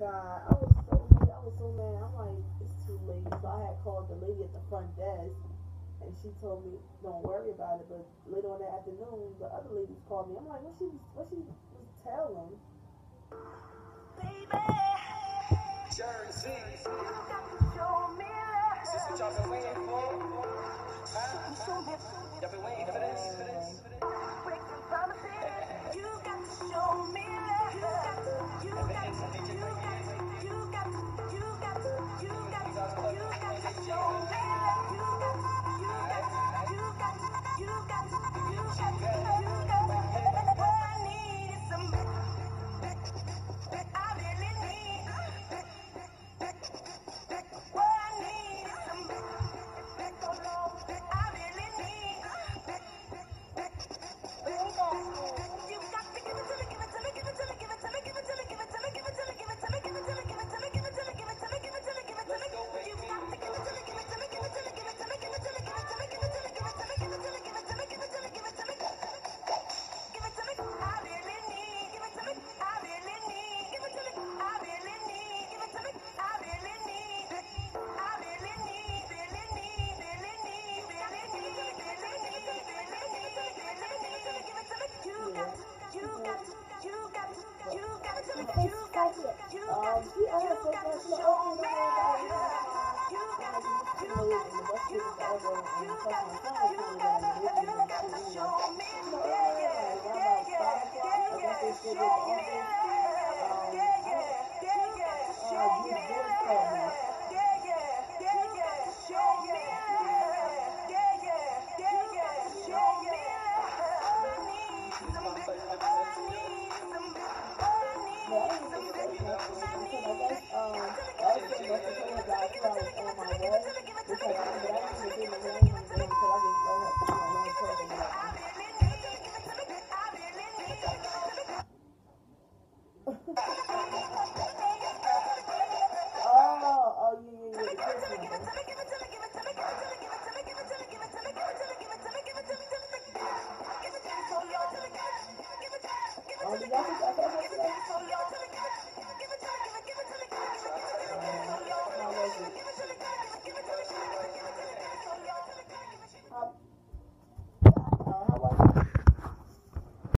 god, I was so mad. I'm like, it's too late. So I had called the lady at the front desk, and she told me, don't worry about it. But later on that afternoon, the other ladies called me. I'm like, what she was telling? Baby, Jersey, you got to show me love. Is this what y'all been waiting for? Huh? Y'all been waiting for this? Break some promises. You got to show me love. You got to show me